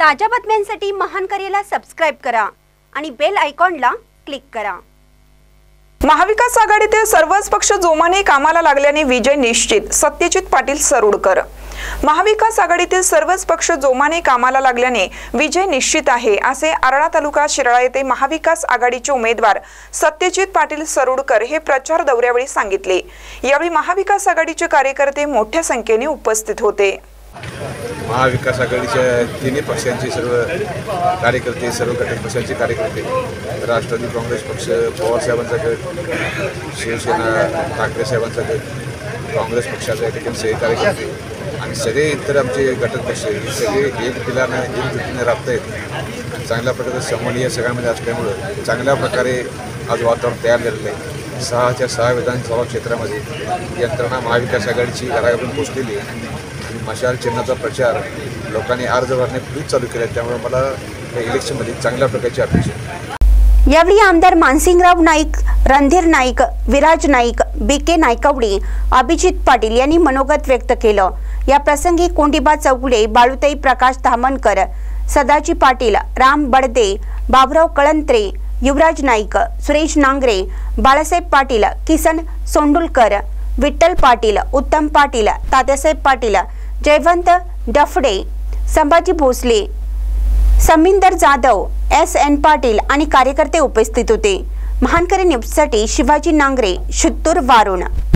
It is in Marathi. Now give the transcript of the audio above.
ताज्या बातम्यांसाठी महानकरेला सबस्क्राइब करा आणि बेल आयकॉनला क्लिक करा। महाविकास आघाडीतील सर्वच पक्ष जोमाने कामाला लागल्याने विजय निश्चित, सत्यजित पाटील सरोडकर। महाविकास आघाडीतील सर्वच पक्ष जोमाने कामाला लागल्याने विजय निश्चित आहे, असे आरळा तालुका शिराळा येथे महाविकास आघाडीचे उमेदवार सत्यजित पाटील सरोडकर हे प्रचार दौऱ्यावेळी सांगितले। यावेळी महाविकास आघाडीचे कार्यकर्ते मोठ्या संख्येने उपस्थित होते। महाविकास आघाडीच्या तिन्ही पक्षांचे सर्व कार्यकर्ते, सर्व घटक पक्षांचे कार्यकर्ते, राष्ट्रवादी काँग्रेस पक्ष, पवार साहेबांचा गट, शिवसेना ठाकरे साहेबांचा गट, काँग्रेस पक्षाचे ठिकाणी सगळे कार्यकर्ते आणि सगळे इतर आमचे घटक पक्ष हे सगळे एक दिलाने एक दृष्टीने राबतायत। चांगल्या प्रकारे समन्वय सगळ्यांमध्ये असल्यामुळं चांगल्या प्रकारे आज वातावरण तयार झालेलं आहे। 6च्या 6 विधानसभा क्षेत्रामध्ये यंत्रणा महाविकास आघाडीची घराघरून पोचलेली आहे। मशाल चिन्हाचा प्रचार लोकांनी अर्ज भरण्यापूर्वीच चालू केला, त्यामुळे मला या इलेक्शनमध्ये चांगल्या प्रकारची अपेक्षा आहे। यावेळी आमदार मानसिंगराव नाईक, रणधीर नाईक, विराज नाईक, बीके नायकवडी, अभिजित पाटील यांनी मनोगत व्यक्त केलं। या प्रसंगी कोंडीबा चौगुले, बाळुताई प्रकाश धामणकर, सदाजी पाटील, राम बडदे, बाबुराव कळंत्रे, युवराज नाईक, सुरेश नांगरे, बाळासाहेब पाटील, किसन सोंडुलकर, विठ्ठल पाटील, उत्तम पाटील, तात्यासाहेब पाटील, जयवंत डफडे, संभाजी भोसले, समिंदर जाधव, SN पाटील आणि कार्यकर्ते उपस्थित होते। महानकरे न्यूजसाठी शिवाजी नांगरे, शित्तूर वारुण।